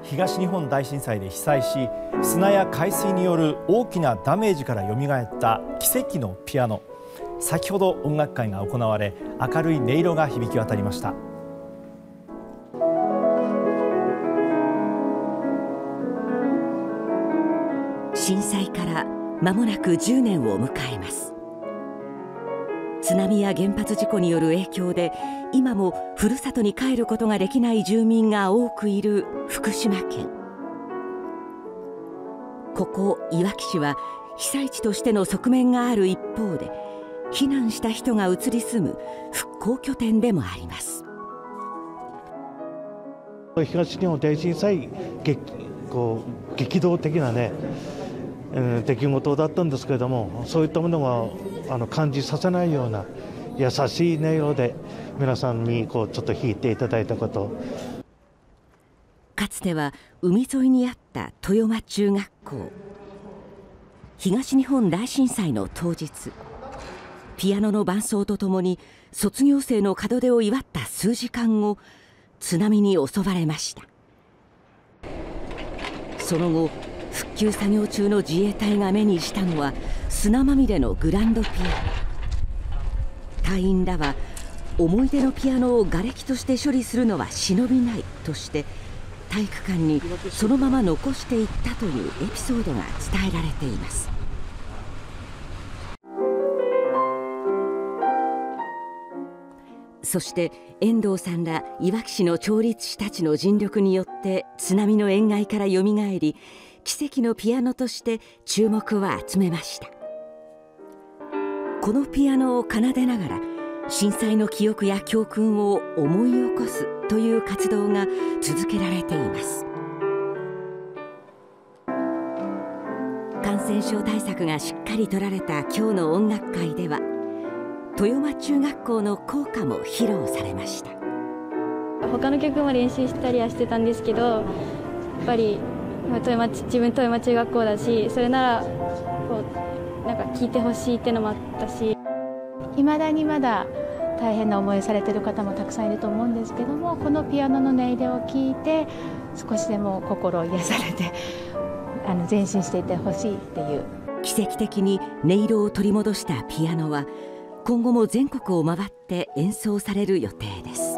東日本大震災で被災し、砂や海水による大きなダメージからよみがえった奇跡のピアノ。先ほど音楽会が行われ、明るい音色が響き渡りました。 震災から間もなく10年を迎えます。津波や原発事故による影響で今もふるさとに帰ることができない住民が多くいる福島県。ここいわき市は被災地としての側面がある一方で、避難した人が移り住む復興拠点でもあります。 東日本大震災、激動的なね、出来事だったんですけれども、そういったものが感じさせないような優しい音色で皆さんにちょっと弾いていただいたこと。 かつては海沿いにあった豊間中学校。東日本大震災の当日、ピアノの伴奏とともに卒業生の門出を祝った数時間後、津波に襲われました。その後、復旧作業中の自衛隊が目にしたのは砂まみれのグランドピアノ。隊員らは思い出のピアノを瓦礫として処理するのは忍びないとして体育館にそのまま残していったというエピソードが伝えられています。そして遠藤さんらいわき市の調律師たちの尽力によって津波の塩害からよみがえり、奇跡のピアノとして注目を集めました。このピアノを奏でながら震災の記憶や教訓を思い起こすという活動が続けられています。感染症対策がしっかり取られた今日の音楽会では、豊間中学校の校歌も披露されました。 他の曲も練習したりはしてたんですけど、やっぱり自分豊間中学校だし、それならなんか聴いてほしいっていうのもあったし、 未だにまだ大変な思いをされている方もたくさんいると思うんですけども、このピアノの音色を聴いて少しでも心を癒されて前進していってほしいっていう。 奇跡的に音色を取り戻したピアノは今後も全国を回って演奏される予定です。